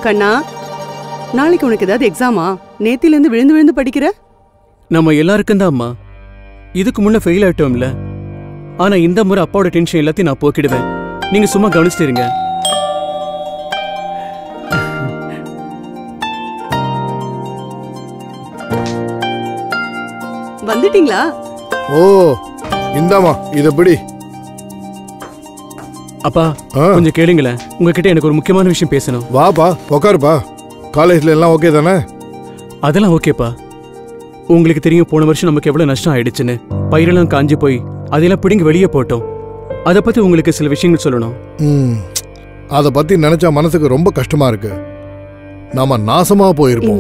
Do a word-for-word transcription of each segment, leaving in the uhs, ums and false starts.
கண்ணா, நாளைக்கு உனக்கு ஏதாவது எக்ஸாமா? நேத்தில இருந்து விழுந்து விழுந்து படிக்கிற? நம்ம எல்லாருக்கும் தான் அம்மா. இதுக்கு முன்ன ஃபெயில் ஆயிட்டோம்ல. ஆனா இந்த முறை அப்பாவோட டென்ஷன் எல்லாத்தையும் நான் போக்கிடுவேன். நீங்க சும்மா கவனிச்சிட்டு இருங்க. வந்துட்டீங்களா? ஓ, இந்தாமா இத பிடி. அப்பா கொஞ்சம் கேளுங்களேன், உங்ககிட்ட எனக்கு ஒரு முக்கியமான விஷயம் பேசணும். வாப்பா, உட்காருப்பா. காலேஜ்ல எல்லாம் ஓகே தானே? அதெல்லாம் ஓகேப்பா. உங்களுக்கு தெரியும் போன வருஷம் நமக்கு எவ்வளவு நஷ்டம் ஆயிடுச்சுன்னு. பயிரெல்லாம் காஞ்சி போய் அதெல்லாம் பிடிங்கி வெளியே போட்டோம். அதை பத்தி உங்களுக்கு சில விஷயங்கள் சொல்லணும். ம், அதை பத்தி நினைச்சா மனசுக்கு ரொம்ப கஷ்டமா இருக்கு. நாம நாசமா போயிருப்போம்.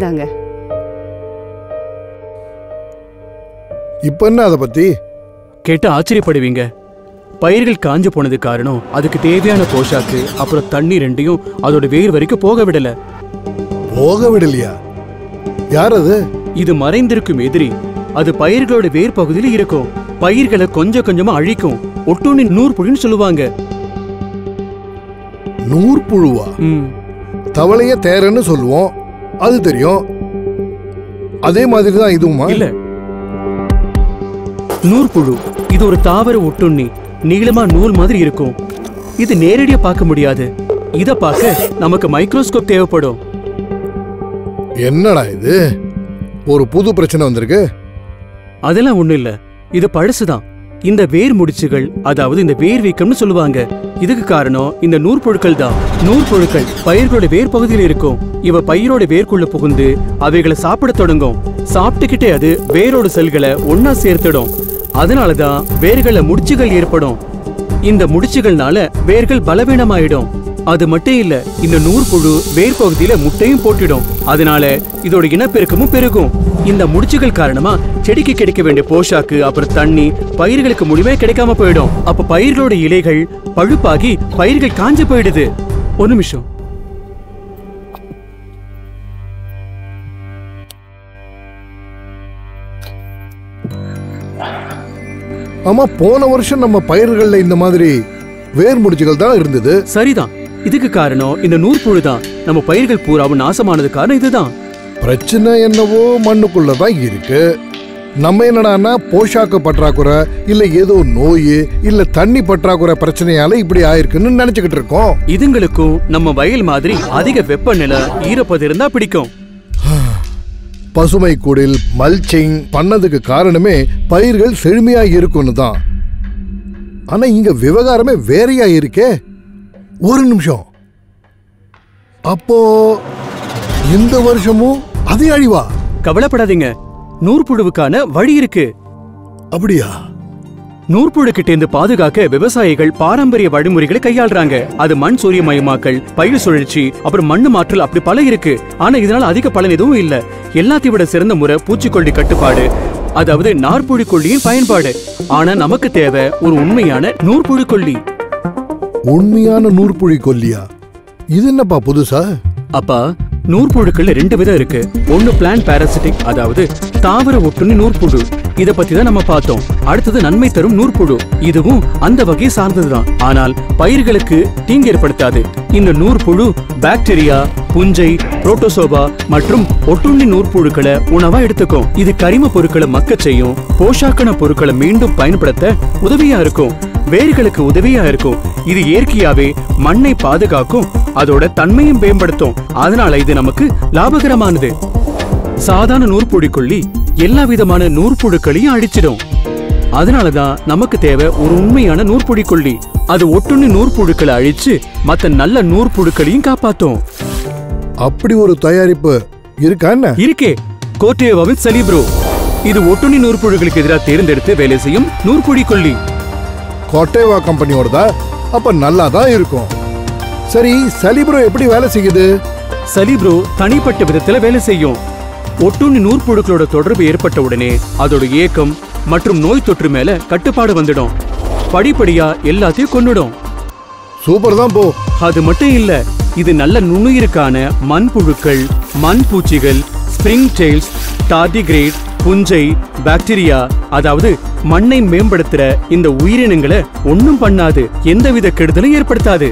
இப்ப என்ன அதை பத்தி கேட்டா ஆச்சரியப்படுவீங்க. பயிர்கள் காஞ்சு போனது காரணம் அதுக்கு தேவையான போஷாக்கு அப்புறம் தண்ணி ரெண்டையும் அதோட வேர் வரைக்கும் போக விடல. போக விடலையா? யார் அது? இது மறைந்திருக்கும் எதிரி. அது பயிர்களோட வேர் பகுதியில் இருக்கும். பயிர்களை கொஞ்சம் கொஞ்சமா அழிக்கும். ஒட்டுண்ணி நூற்புழுன்னு சொல்லுவாங்க. நூற்புழுவா? தவளைய தேரன்னு சொல்லுவோம், அது தெரியும். அதே மாதிரி தான் இதுவுமா? இல்ல, நூற்புழு இது ஒரு தாவர ஒட்டுண்ணி. நீளமா நூல் மாதிரி இருக்கும். இது நேரடியா பார்க்க முடியாது. இத பார்க்க நமக்கு மைக்ரோஸ்கோப் தேவைப்படும். என்னடா இது, ஒரு புது பிரச்சனை வந்திருக்கு. அதெல்லாம் ஒண்ணு இல்ல, இது பழசுதான். இந்த வேர் முடிச்சுகள், அதாவது இந்த வேர் வீக்கம்னு சொல்லுவாங்க. இதுக்கு காரணம் இந்த நூற்புழுக்கள் தான். நூற்புழுக்கள் பயிர்களோட வேர் பகுதியில் இருக்கும். இவ பயிரோட வேர்க்குள்ள புகுந்து அவைகளை சாப்பிட தொடங்கும். சாப்பிட்டுக்கிட்டே அது வேரோட செல்களை ஒன்னா சேர்த்துடும். அதனாலதான் வேர்கள முடிச்சுகள் ஏற்படும். இந்த முடிச்சுகள்னால வேர்கள் பலவீனமாயிடும். அது மட்டும் இல்ல, இந்த நூற்புழு வேர் பகுதியில முட்டையும் போட்டிடும். அதனால இதோட இனப்பெருக்கமும் பெருகும். இந்த முடிச்சுகள் காரணமா செடிக்கு கிடைக்க வேண்டிய போஷாக்கு அப்புறம் தண்ணி பயிர்களுக்கு முழுமையா கிடைக்காம போயிடும். அப்ப பயிர்களோட இலைகள் பழுப்பாகி பயிர்கள் காஞ்சு போயிடுது. ஒரு நிமிஷம். ஆமா, போன வருஷம் நம்ம பயிர்கள்ல இந்த மாதிரி வேர் முடிச்சுகள் தான் இருந்தது. சரிதான். இதுக்கு காரணம் இந்த நூற்புழு தான். நம்ம பயிர்கள் பூராவும் நாசமானது காரணம் இதுதான். பிரச்சனை என்னவோ மண்ணுக்குள்ளதான் இருக்கு. நம்ம என்னடான்னா போஷாக்கு பற்றாக்குறை இல்ல ஏதோ நோய் இல்ல தண்ணி பற்றாக்குறை பிரச்சனையால இப்படி ஆயிருக்குன்னு நினைச்சுக்கிட்டு இருக்கோம். இதுங்களுக்கும் நம்ம வயல் மாதிரி அதிக வெப்பநிலை ஈரப்பது இருந்தா பிடிக்கும். பசுமை குடில் மல்ச்சிங் பண்ணதுக்கு காரணமே பயிர்கள் செழுமையா இருக்குன்னு தான். ஆனா இங்க விவகாரமே வேறையா இருக்கே. ஒரு நிமிஷம், அப்போ இந்த வருஷமும் அதே அழிவா? கவலைப்படாதீங்க, நூற்புழுவுக்கான வழி இருக்கு. அப்படியா? நூற்புழு கிட்ட இருந்து பாதுகாக்க விவசாயிகள் பாரம்பரிய வழிமுறைகளை கையாளுறாங்க. அது மண் சூரியமயமாக்கல், பயிர் சுழற்சி, அப்புறம் மண்ணு மாற்றல், அப்படி பல இருக்கு. ஆனா இதனால அதிக பலன் எதுவும் இல்ல. எல்லாத்தையும் விட சிறந்த முறை பூச்சிக்கொல்லி கட்டுப்பாடு, அதாவது நாற்புழு கொல்லியின் பயன்பாடு. ஆனா நமக்கு தேவை ஒரு உண்மையான நூற்புழு கொல்லி. உண்மையான நூற்புழு கொல்லியா? இது என்னப்பா புதுசா? அப்பா, நூற்புழுக்கள் ரெண்டு விதம் இருக்கு. ஒன்னு பிளான்ட் பாராசிட்டிக், அதாவது தாவர ஒட்டுண்ணி நூற்புழு. இத பத்தி தான் நம்ம பார்த்தோம். அடுத்தது நன்மை தரும் நூற்புழு. இதுவும் அந்த வகையை சார்ந்ததுதான், ஆனால் பயிர்களுக்கு தீங்கு ஏற்படுத்தாது. இந்த நூற்புழு பாக்டீரியா, புஞ்சை, புரோட்டோசோவா மற்றும் ஒட்டுண்ணி நூற்புழுக்களை உணவா எடுத்துக்கும். இது கரிம பொருட்களை மக்க செய்யும். போஷாக்கான பொருட்களை மீண்டும் பயன்படுத்த உதவியா இருக்கும். வேர்களுக்கு உதவியா இருக்கும். இது இயற்கையாவே மண்ணை பாதுகாக்கும், அதோட தன்மையும் மேம்படுத்தும். அதனால இது நமக்கு லாபகரமானது. சாதாரண நூற்புழு கொல்லி எல்லா விதமான நூற்புழுக்களையும் அழிச்சிடும். அதனாலதான் நமக்கு தேவை ஒரு உண்மையான நூற்புழு கொல்லி. அது ஒட்டுண்ணி நூற்புழுக்களை அழிச்சு மத்த நல்ல நூற்புழுக்களையும் காப்பாத்தும். அப்படி ஒரு தயாரிப்பு இருக்கா? இருக்கே, கோர்டேவாவின் சலிப்ரோ. இது ஒட்டுண்ணி நூற்புழுக்களுக்கு எதிராக தேர்ந்தெடுத்து வேலை செய்யும் நூற்புழு கொல்லி. கோர்டேவா கம்பெனியோட? அப்ப நல்லா தான் இருக்கும். சரி, சலிப்ரோ எப்படி வேலை செய்யுது? சலிப்ரோ தனிப்பட்ட விதத்துல வேலை செய்யும். ஒட்டுண்ணி நூற்புழுக்களோட தொடர்பு ஏற்பட்ட உடனே அதோட இயக்கம் மற்றும் நோய் தொற்று மேல கட்டுப்பாடு வந்துடும். படிப்படியா எல்லாத்தையும் கொன்னுடும். சூப்பர் தான் போ. அது மட்டும் இல்ல, இது நல்ல நுண்ணுயிருக்கான மண்புழுக்கள், மண் பூச்சிகள், ஸ்பிரிங் டெயில்ஸ், டார்டிகிரேட், புஞ்சை, பாக்டீரியா, அதாவது மண்ணை மேம்படுத்துற இந்த உயிரினங்களை ஒன்னும் பண்ணாது. எந்தவித கெடுதலும் ஏற்படுத்தாது.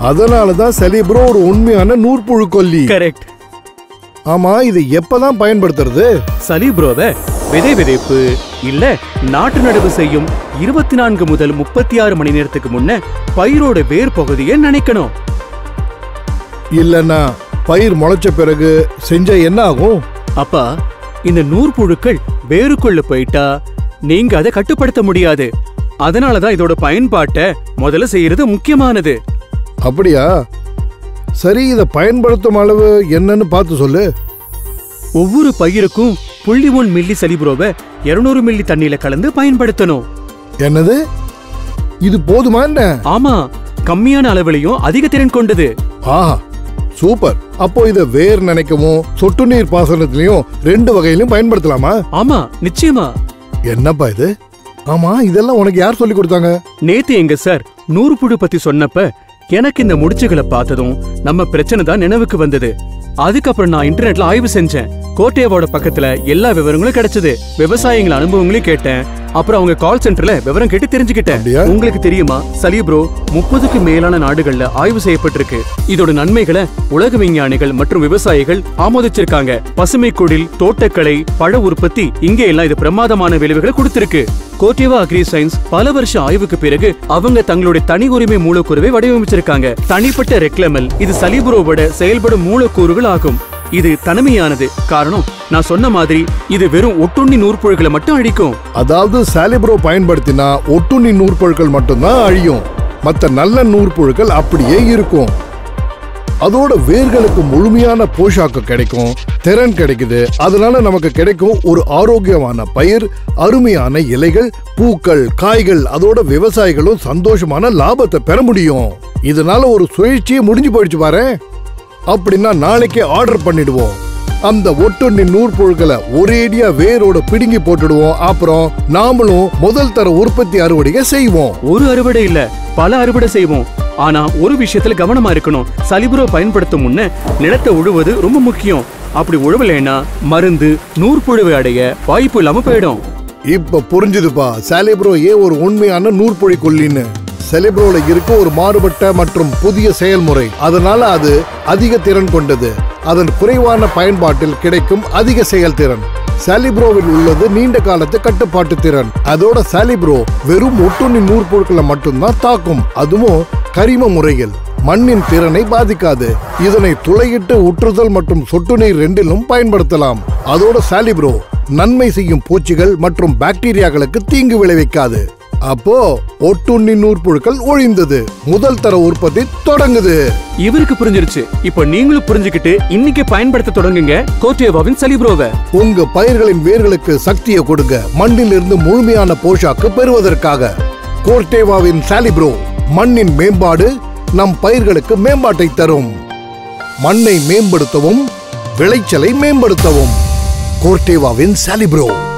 அதனாலதான் சலிப்ரோ ஒரு உண்மையான நூற்புழு கொல்லி. கரெக்ட். ஆமா, இது எப்பதான் பயன்படுத்துறது? சலிப்ரோவை விதை விதைப்பு இல்ல நாட்டு நடவு செய்யும் இருபத்தி நான்கு முதல் முப்பத்தி ஆறு மணி நேரத்துக்கு முன்ன பயிரோட வேர் பகுதியை நினைக்கணும். இல்லன்னா பயிர் முளைச்ச பிறகு செஞ்சா என்ன ஆகும்? அப்பா, இந்த நூற்புழுக்கள் வேருக்குள்ள போயிட்டா நீங்க அதை கட்டுப்படுத்த முடியாது. அதனாலதான் இதோட பயன்பாட்டை முதல்ல செய்யறது முக்கியமானது. அப்படியா? சரி, இதை பயன்படுத்தும் அளவு என்னன்னு பார்த்து சொல்லு. ஒவ்வொரு பயிருக்கும் புள்ளி ஒன் மில்லி சலிப்ரோவை இருநூறு மில்லி தண்ணியில கலந்து பயன்படுத்தணும். என்னது, இது போதுமா என்ன? ஆமா, கம்மியான அளவுலயும் அதிக திறன் கொண்டது. ஆஹா, சூப்பர். அப்போ இத வேர் நினைக்கவும் சொட்டு நீர் பாசனத்திலையும் ரெண்டு வகையிலும் பயன்படுத்தலாமா? ஆமா, நிச்சயமா. என்னப்பா இது? ஆமா, இதெல்லாம் உனக்கு யார் சொல்லி கொடுத்தாங்க? நேத்து எங்க சார் நூற்புழு பத்தி சொன்னப்ப எனக்கு இந்த முடிச்சுகளை பார்த்ததும் நம்ம பிரச்சனை தான் நினைவுக்கு வந்தது. அதுக்கப்புறம் நான் இன்டர்நெட்ல ஆய்வு செஞ்சேன். கோட்டையோட பக்கத்துல எல்லா விவரங்களும் கிடைச்சது. விவசாயிகள் அனுபவங்களையும் கேட்டேன். அப்புறம் அவங்க கால் சென்டர்ல விவரம் கேட்டு தெரிஞ்சுக்கிட்டேன். உங்களுக்கு தெரியுமா, சலிப்ரோ முப்பதுக்கு மேலான நாடுகள்ல ஆய்வு செய்யப்பட்டிருக்கு. இதோட நன்மைகளை உலக விஞ்ஞானிகள் மற்றும் விவசாயிகள் ஆமோதிச்சிருக்காங்க. பசுமை குடில், தோட்டக்கலை, பழ உற்பத்தி, இங்க எல்லாம் இது பிரமாதமான விளைவுகளை கொடுத்திருக்கு. கோர்டேவா அக்ரி சயின்ஸ் பல வருஷ ஆய்வுக்கு பிறகு அவங்க தங்களுடைய தனி உரிமை மூலக்கூறுவை வடிவமைச்சிருக்காங்க. தனிப்பட்ட ரெக்லமல் இது சலிப்ரோவோட செயல்படும் மூலக்கூறுகள் ஆகும். இது தனிமையானது. காரணம், நான் சொன்ன மாதிரி இது வெறும் ஒட்டுண்ணி நூற்புழுக்களை மட்டும் அழிக்கும். அதாவது சாலிப்ரோ பயன்படுத்தினா ஒட்டுண்ணி நூற்புழுக்கள் மட்டும்தான் அழியும். மற்ற நல்ல நூற்புழுக்கள் அப்படியே இருக்கும். அதோட வேர்களுக்கு முழுமையான போஷாக்கு கிடைக்கும், திறன் கிடைக்குது. அதனால நமக்கு கிடைக்கும் ஒரு ஆரோக்கியமான பயிர், அருமையான இலைகள், பூக்கள், காய்கள். அதோட விவசாயிகளும் சந்தோஷமான லாபத்தை பெற முடியும். இதனால ஒரு சுழற்சியே முடிஞ்சு போயிடுச்சு பாரு. அப்படின்னா நாளைக்கே ஆர்டர் பண்ணிடுவோம். அந்த ஒட்டுண்ணி நூற்புழுக்களை ஒரேடியா வேரோட பிடுங்கி போட்டுடுவோம். அப்புறம் நாமளும் முதல் தர உற்பத்தி அறுவடையை செய்வோம். ஒரு அறுவடை இல்ல, பல அறுவடை செய்வோம். ஆனா ஒரு விஷயத்துல கவனமா இருக்கணும். சலிப்ரோ பயன்படுத்தும் முன்ன நிலத்தை உழுவது ரொம்ப முக்கியம். அப்படி உழவலைன்னா மருந்து நூற்புழுவை அடைய வாய்ப்பு இல்லாம போயிடும். இப்ப புரிஞ்சுதுப்பா சாலிப்ரோ ஏன் ஒரு உண்மையான நூற்புழு கொல்லின்னு. சாலிப்ரோல இருக்க ஒரு மாறுபட்ட மற்றும் புதிய செயல்முறை. அதனால அது அதிக திறன் கொண்டது. அதன் குறைவான பயன்பாட்டில் கிடைக்கும் அதிக செயல்திறன். சாலிப்ரோவில் உள்ளது நீண்ட காலத்து கட்டுப்பாட்டு திறன். அதோட சாலிப்ரோ வெறும் ஒட்டுண்ணி நூற்புழுக்களை மட்டும்தான் தாக்கும். அதுவும் கரிம முறையில் மண்ணின் திறனை பாதிக்காது. இதனை துளையிட்டு உற்றுதல் மற்றும் சொட்டு நீர் ரெண்டிலும் பயன்படுத்தலாம். அதோட சாலிப்ரோ நன்மை செய்யும் பூச்சிகள் மற்றும் பாக்டீரியாக்களுக்கு தீங்கு விளைவிக்காது. அப்போ ஒட்டுண்ணி நூற்புழுக்கள் ஒழிந்தது. முதல் தர உற்பத்தி தொடங்குது. இவருக்கு புரிஞ்சிருச்சு. இப்ப நீங்களும் புரிஞ்சுக்கிட்டு இன்னைக்கு பயன்படுத்த தொடங்குங்க கோர்டேவாவின் சலிப்ரோவை. உங்க பயிர்களின் வேர்களுக்கு சக்தியை கொடுங்க, மண்ணில் இருந்து முழுமையான போஷாக்கு பெறுவதற்காக. கோர்டேவாவின் சாலிப்ரோ மண்ணின் மேம்பாடு நம் பயிர்களுக்கு மேம்பாட்டை தரும். மண்ணை மேம்படுத்தவும் விளைச்சலை மேம்படுத்தவும் கோர்டேவாவின் சாலிப்ரோ.